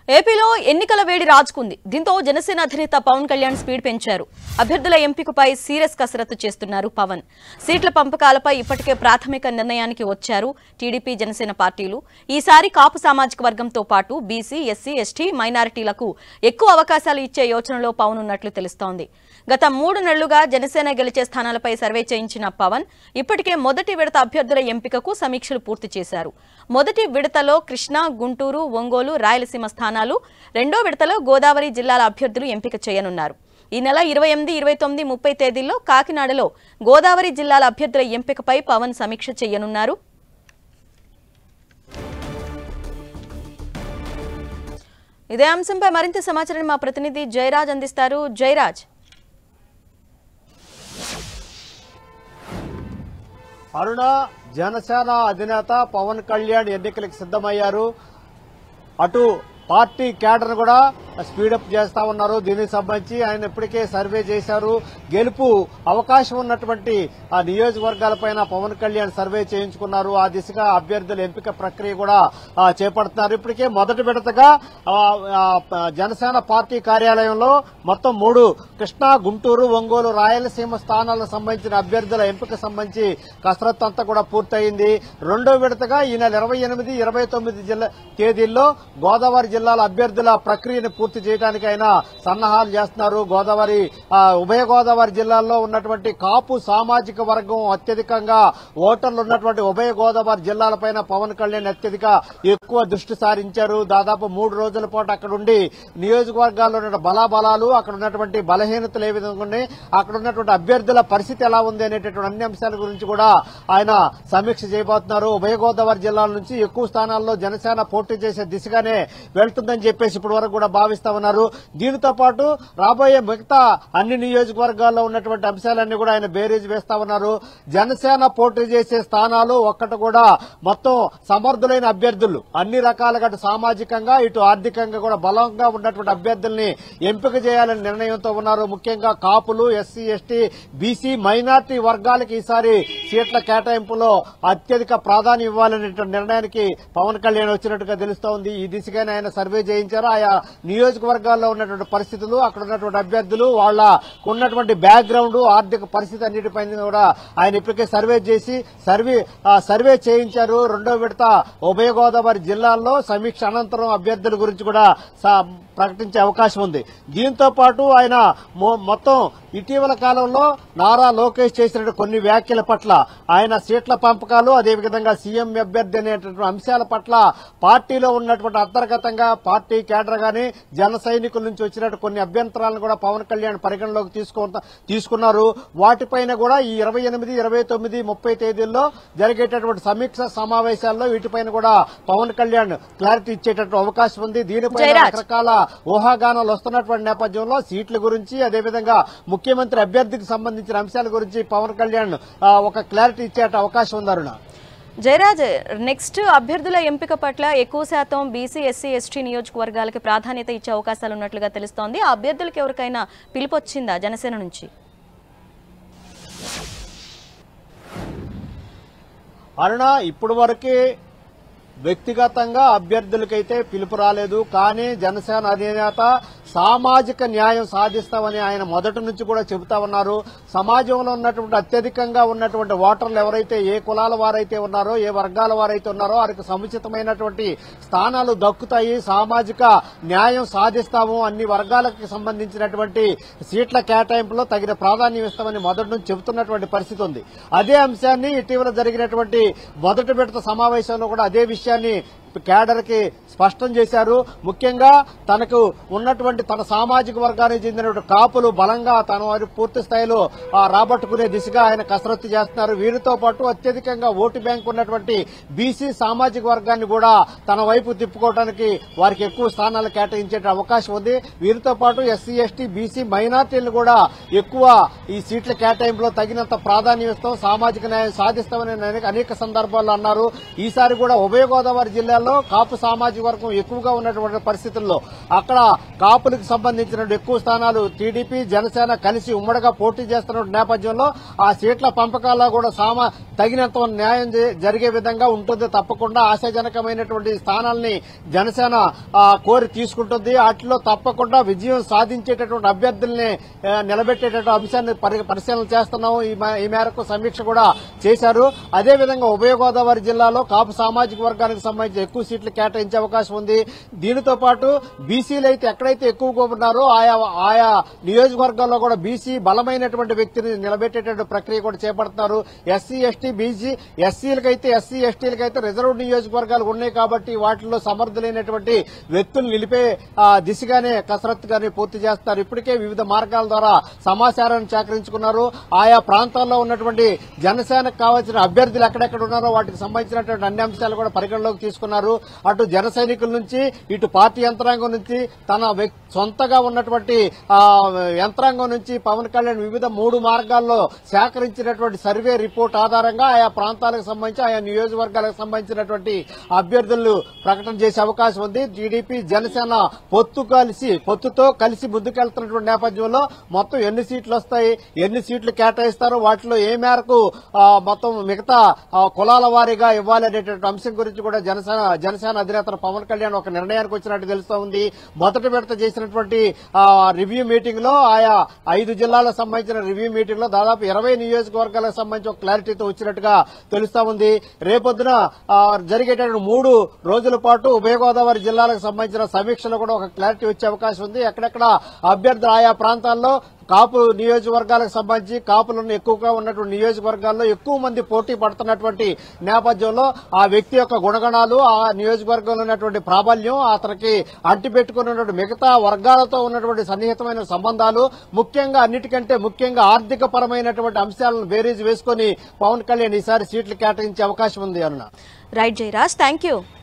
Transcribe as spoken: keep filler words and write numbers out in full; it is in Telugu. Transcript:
ఏపీలో ఎన్నికల వేడి రాజుకుంది. దీంతో జనసేన అధినేత పవన్ కళ్యాణ్ స్పీడ్ పెంచారు. అభ్యర్థుల ఎంపికపై సీరియస్ కసరత్తు చేస్తున్నారు పవన్. సీట్ల పంపకాలపై ఇప్పటికే ప్రాథమిక నిర్ణయానికి వచ్చారు టీడీపీ జనసేన పార్టీలు. ఈసారి కాపు సామాజిక వర్గంతో పాటు బీసీ, ఎస్సీ, ఎస్టీ, మైనారిటీలకు ఎక్కువ అవకాశాలు ఇచ్చే యోచనలో పవన్ ఉన్నట్లు తెలుస్తోంది. గత మూడు నెలలుగా జనసేన గెలిచే స్థానాలపై సర్వే చేయించిన పవన్ ఇప్పటికే మొదటి విడత అభ్యర్థుల ఎంపికకు సమీక్షలు పూర్తి చేశారు. మొదటి విడతలో కృష్ణా, గుంటూరు, ఒంగోలు, రాయలసీమ స్థానాలు, రెండో విడతలో గోదావరి జిల్లాల అభ్యర్థులు ఎంపిక చేయనున్నారు. ఈ నెల ఇరవై ఎనిమిది, ఇరవై తొమ్మిది, ముప్పై తేదీల్లో కాకినాడలో గోదావరి జిల్లాల అభ్యర్థుల ఎంపికపై పవన్ సమీక్ష చేయనున్నారు. ఇదే అంశంపై మరింత సమాచారాన్ని మా ప్రతినిధి జయరాజ్ అందిస్తారు. జయరాజ్, అరుణ, జనసేన అధినేత పవన్ కళ్యాణ్ ఎన్నికలకు సిద్దమయ్యారు. అటు పార్టీ క్యాడర్ కూడా స్పీడప్ చేస్తా ఉన్నారు. దీనికి సంబంధించి ఆయన ఇప్పటికే సర్వే చేశారు. గెలుపు అవకాశం ఉన్నటువంటి ఆ నియోజకవర్గాలపైన పవన్ కళ్యాణ్ సర్వే చేయించుకున్నారు. ఆ దిశగా అభ్యర్థుల ఎంపిక ప్రక్రియ కూడా చేపడుతున్నారు. ఇప్పటికే మొదటి విడతగా జనసేన పార్టీ కార్యాలయంలో మొత్తం మూడు కృష్ణా, గుంటూరు, ఒంగోలు, రాయలసీమ స్థానాలకు సంబంధించిన అభ్యర్థుల ఎంపిక సంబంధించి కసరత్తు అంతా కూడా పూర్తయింది. రెండో విడతగా ఈ నెల ఇరవై ఎనిమిది, ఇరవై తొమ్మిది జిల్లా తేదీల్లో గోదావరి జిల్లాల అభ్యర్థుల ప్రక్రియను పూర్తి చేయడానికి ఆయన సన్నాహాలు చేస్తున్నారు. గోదావరి ఉభయ గోదావరి జిల్లాల్లో ఉన్నటువంటి కాపు సామాజిక వర్గం అత్యధికంగా ఓటర్లు ఉన్నటువంటి ఉభయ గోదావరి జిల్లాలపైన పవన్ కళ్యాణ్ అత్యధిక ఎక్కువ దృష్టి సారించారు. దాదాపు మూడు రోజుల పాటు అక్కడ ఉండి నియోజకవర్గాల్లో ఉన్న బలాబలాలు, అక్కడ ఉన్నటువంటి బలహీనతలు ఏ విధంగా ఉన్నాయి, అక్కడ ఉన్నటువంటి అభ్యర్థుల పరిస్థితి ఎలా ఉంది అనేటటువంటి అన్ని అంశాల గురించి కూడా ఆయన సమీక్ష చేయబోతున్నారు. ఉభయ గోదావరి జిల్లాల నుంచి ఎక్కువ స్థానాల్లో జనసేన పోటీ చేసే దిశగానే వెళ్తుందని చెప్పేసి ఇప్పటి వరకు కూడా భావిస్తా ఉన్నారు. దీనితో పాటు రాబోయే మిగతా అన్ని నియోజకవర్గాల్లో ఉన్నటువంటి అంశాలన్నీ కూడా ఆయన బేరీజ్ వేస్తా ఉన్నారు. జనసేన పోటీ చేసే స్థానాలు ఒక్కటి కూడా మొత్తం సమర్థులైన అభ్యర్థులు, అన్ని రకాలుగా అటు సామాజికంగా ఇటు ఆర్థికంగా కూడా బలంగా ఉన్నటువంటి అభ్యర్థుల్ని ఎంపిక చేయాలని నిర్ణయంతో ఉన్నారు. ముఖ్యంగా కాపులు, ఎస్సీ, ఎస్టీ, బీసీ, మైనార్టీ వర్గాలకు ఈసారి సీట్ల కేటాయింపులో అత్యధిక ప్రాధాన్యం ఇవ్వాలనే నిర్ణయానికి పవన్ కళ్యాణ్ వచ్చినట్టుగా తెలుస్తోంది. ఈ దిశగానే ఆయన సర్వే చేయించారు. ఆయా నియోజకవర్గాల్లో ఉన్నటువంటి పరిస్థితులు, అక్కడ ఉన్నటువంటి అభ్యర్థులు, వాళ్లకు ఉన్నటువంటి బ్యాక్గ్రౌండ్, ఆర్థిక పరిస్థితి అన్నిటిపైన కూడా ఆయన ఇప్పటికే సర్వే చేసి సర్వే సర్వే చేయించారు. రెండో విడత ఉభయ గోదావరి జిల్లాల్లో సమీక్ష అనంతరం అభ్యర్థుల గురించి కూడా ప్రకటించే అవకాశం ఉంది. దీంతో పాటు ఆయన మొత్తం ఇటీవల కాలంలో నారా లోకేష్ చేసిన కొన్ని వ్యాఖ్యల పట్ల, ఆయన సీట్ల పంపకాలు, అదేవిధంగా సీఎం అభ్యర్థి అనేటువంటి అంశాల పట్ల పార్టీలో ఉన్నటువంటి అంతర్గతంగా పార్టీ కేడర్ గాని జన సైనికుల నుంచి వచ్చినట్టు కొన్ని అభ్యంతరాలను కూడా పవన్ కళ్యాణ్ పరిగణలోకి తీసుకున్నారు. వాటిపైన కూడా ఈ ఇరవై ఎనిమిది, ఇరవై తొమ్మిది, ముప్పై తేదీల్లో జరిగేటటువంటి సమీక్ష సమావేశాల్లో వీటిపైన కూడా పవన్ కళ్యాణ్ క్లారిటీ ఇచ్చేటటువంటి అవకాశం ఉంది. దీనిపై రకరకాల ఊహాగానాలు వస్తున్నటువంటి నేపథ్యంలో సీట్ల గురించి, అదేవిధంగా ముఖ్యమంత్రి అభ్యర్థికి సంబంధించిన అంశాల గురించి పవన్ కళ్యాణ్ ఒక క్లారిటీ ఇచ్చే అవకాశం ఉంది. అరుణ, జయరాజ్, నెక్స్ట్ అభ్యర్థుల ఎంపిక పట్ల ఎక్కువ శాతం బీసీ, ఎస్సీ, ఎస్టీ నియోజకవర్గాలకి ప్రాధాన్యత ఇచ్చే అవకాశాలు ఉన్నట్లుగా తెలుస్తోంది. ఆ అభ్యర్థులకు ఎవరికైనా పిలుపు వచ్చిందా జనసేన నుంచి? అరుణ, ఇప్పుడు వరకే వ్యక్తిగతంగా అభ్యర్థులకైతే పిలుపు రాలేదు. కానీ జనసేన అధినేత సామాజిక న్యాయం సాధిస్తామని ఆయన మొదటి నుంచి కూడా చెబుతా ఉన్నారు. సమాజంలో ఉన్నటువంటి అత్యధికంగా ఉన్నటువంటి ఓటర్లు ఎవరైతే, ఏ కులాల వారైతే ఉన్నారో, ఏ వర్గాల వారైతే ఉన్నారో వారికి సముచితమైనటువంటి స్థానాలు దక్కుతాయి, సామాజిక న్యాయం సాధిస్తాము, అన్ని వర్గాలకు సంబంధించినటువంటి సీట్ల కేటాయింపులో తగిన ప్రాధాన్యం ఇస్తామని మొదటి నుంచి చెబుతున్నటువంటి పరిస్థితి ఉంది. అదే అంశాన్ని ఇటీవల జరిగినటువంటి మొదటి విడత సమావేశంలో కూడా అదే విషయాన్ని కేడర్ కి స్పష్టం చేశారు. ముఖ్యంగా తనకు ఉన్నటువంటి తన సామాజిక వర్గానికి చెందిన కాపులు బలంగా తన వారి పూర్తి స్థాయిలో రాబట్టుకునే దిశగా ఆయన కసరత్తు చేస్తున్నారు. వీరితో పాటు అత్యధికంగా ఓటు బ్యాంక్ ఉన్నటువంటి బీసీ సామాజిక వర్గాన్ని కూడా తన వైపు తిప్పుకోవడానికి వారికి ఎక్కువ స్థానాలు కేటాయించే అవకాశం ఉంది. వీరితో పాటు ఎస్సీ, ఎస్టీ, బీసీ, మైనార్టీలను కూడా ఎక్కువ ఈ సీట్ల కేటాయింపులో తగినంత ప్రాధాన్యం ఇస్తాం, సామాజిక న్యాయం సాధిస్తామని అనేక సందర్భాల్లో అన్నారు. ఈసారి కూడా ఉభయ గోదావరి జిల్లాలో జిల్లాలో కాపు సామాజిక వర్గం ఎక్కువగా ఉన్నటువంటి పరిస్థితుల్లో అక్కడ కాపులకు సంబంధించిన ఎక్కువ స్థానాలు టీడీపీ జనసేన కలిసి ఉమ్మడిగా పోటీ చేస్తున్న నేపథ్యంలో ఆ సీట్ల పంపకాల్లో కూడా సామా తగినంత న్యాయం జరిగే విధంగా ఉంటుంది. తప్పకుండా ఆశాజనకమైనటువంటి స్థానాల్ని జనసేన కోరి తీసుకుంటుంది. వాటిలో తప్పకుండా విజయం సాధించేటటువంటి అభ్యర్థుల్ని నిలబెట్టేటటువంటి అంశాన్ని పరిశీలన చేస్తున్నాం. ఈ మేరకు సమీక్ష కూడా చేశారు. అదేవిధంగా ఉభయ గోదావరి జిల్లాలో కాపు సామాజిక వర్గానికి సంబంధించి ఎక్కువ సీట్లు కేటాయించే అవకాశం ఉంది. దీనితో పాటు బీసీలు అయితే ఎక్కడైతే ఎక్కువగా ఉన్నారో ఆయా ఆయా నియోజకవర్గాల్లో కూడా బీసీ బలమైనటువంటి వ్యక్తిని నిలబెట్టేటువంటి ప్రక్రియ కూడా చేపడుతున్నారు. ఎస్సీ ఎస్టీ బీసీ ఎస్సీలకైతే ఎస్సీ ఎస్టీలకైతే రిజర్వ్ నియోజకవర్గాలు ఉన్నాయి కాబట్టి వాటిలో సమర్థులైనటువంటి వ్యక్తులు నిలిపే దిశగానే కసరత్తు గాని పూర్తి చేస్తారు. ఇప్పటికే వివిధ మార్గాల ద్వారా సమాచారాన్ని సేకరించుకున్నారు. ఆయా ప్రాంతాల్లో ఉన్నటువంటి జనసేనకు కావాల్సిన అభ్యర్థులు ఎక్కడెక్కడ ఉన్నారో వాటికి సంబంధించినటువంటి అన్ని అంశాలు కూడా పరిగణలోకి తీసుకున్నారు. అటు జన సైనికుల నుంచి ఇటు పార్టీ యంత్రాంగం నుంచి తన సొంతగా ఉన్నటువంటి యంత్రాంగం నుంచి పవన్ కళ్యాణ్ వివిధ మూడు మార్గాల్లో సేకరించినటువంటి సర్వే రిపోర్ట్ ఆధారంగా ఆయా ప్రాంతాలకు సంబంధించి ఆయా నియోజకవర్గాలకు సంబంధించినటువంటి అభ్యర్థులు ప్రకటన చేసే అవకాశం ఉంది. టీడీపీ జనసేన పొత్తు కలిసి పొత్తుతో కలిసి ముందుకెళ్తున్నటువంటి నేపథ్యంలో మొత్తం ఎన్ని సీట్లు వస్తాయి, ఎన్ని సీట్లు కేటాయిస్తారో వాటిలో ఏ మేరకు మొత్తం మిగతా కులాల వారీగా ఇవ్వాలనేటువంటి అంశం గురించి కూడా జనసేన జనసేన అధినేత పవన్ కళ్యాణ్ ఒక నిర్ణయానికి వచ్చినట్టు తెలుస్తూ ఉంది. మొదటి విడత చేసినటువంటి రివ్యూ మీటింగ్ లో ఆయా ఐదు జిల్లాలకు సంబంధించిన రివ్యూ మీటింగ్ లో దాదాపు ఇరవై నియోజకవర్గాలకు సంబంధించి ఒక క్లారిటీతో వచ్చినట్టుగా తెలుస్తా ఉంది. రేపొద్దున జరిగేటటువంటి మూడు రోజుల పాటు ఉభయ గోదావరి జిల్లాలకు సంబంధించిన సమీక్షలో కూడా ఒక క్లారిటీ వచ్చే అవకాశం ఉంది. ఎక్కడెక్కడ అభ్యర్థులు ఆయా ప్రాంతాల్లో కాపు నియోజకవర్గాలకు సంబంధించి కాపులను ఎక్కువగా ఉన్నటువంటి నియోజకవర్గాల్లో ఎక్కువ మంది పోటీ పడుతున్నటువంటి నేపథ్యంలో ఆ వ్యక్తి యొక్క గుణగణాలు ఆ నియోజకవర్గంలో ఉన్నటువంటి ప్రాబల్యం అతనికి అంటిపెట్టుకున్నటువంటి మిగతా వర్గాలతో ఉన్నటువంటి సన్నిహితమైన సంబంధాలు ముఖ్యంగా అన్నిటికంటే ముఖ్యంగా ఆర్థిక పరమైనటువంటి అంశాలను బేరీజ్ వేసుకుని పవన్ కళ్యాణ్ ఈసారి సీట్లు కేటాయించే అవకాశం ఉంది అన్న. Right Jayaraj, thank you.